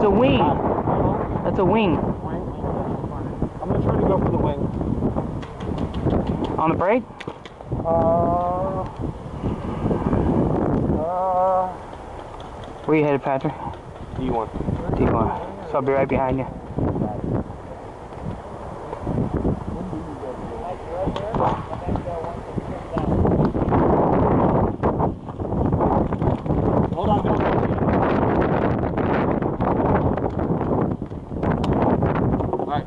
That's a wing. That's a wing. I'm gonna try to go for the wing. On the break? Where you headed, Patrick? D1. D1. So I'll be right behind you. Hold on, go. Alright.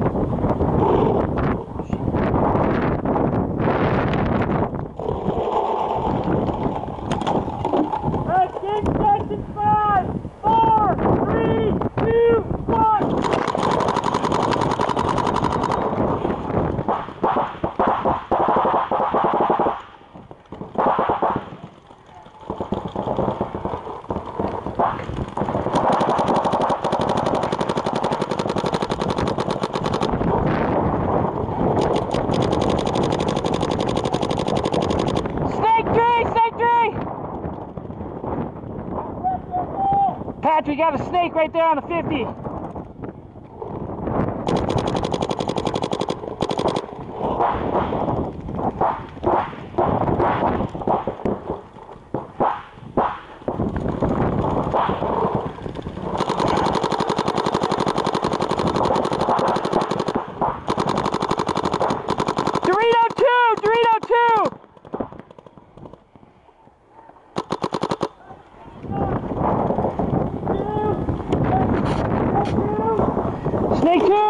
Session 5, 4, 3, 2, 1. Patrick, you got a snake right there on the 50. Snake 2!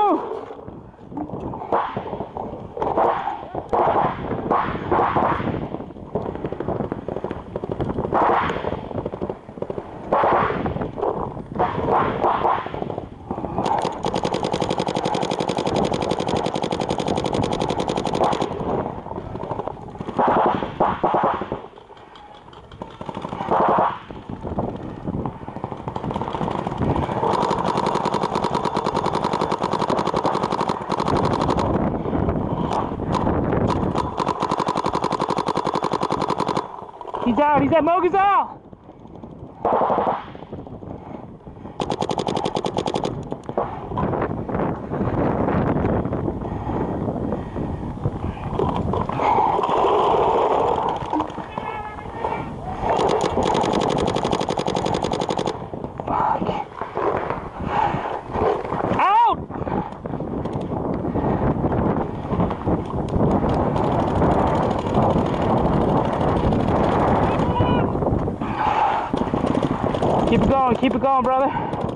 He's out. He's at Mogazal. Keep it going, brother.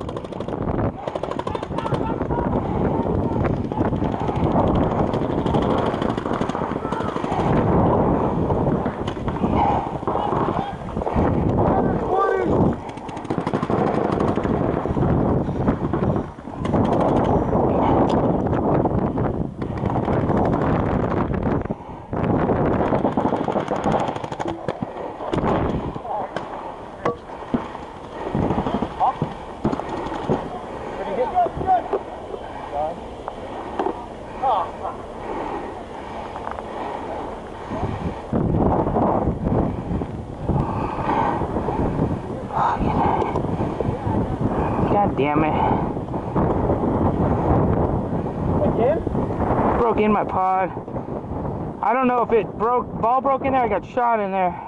God damn it. Again? Broke in my pod. I don't know if it ball broke in there, I got shot in there.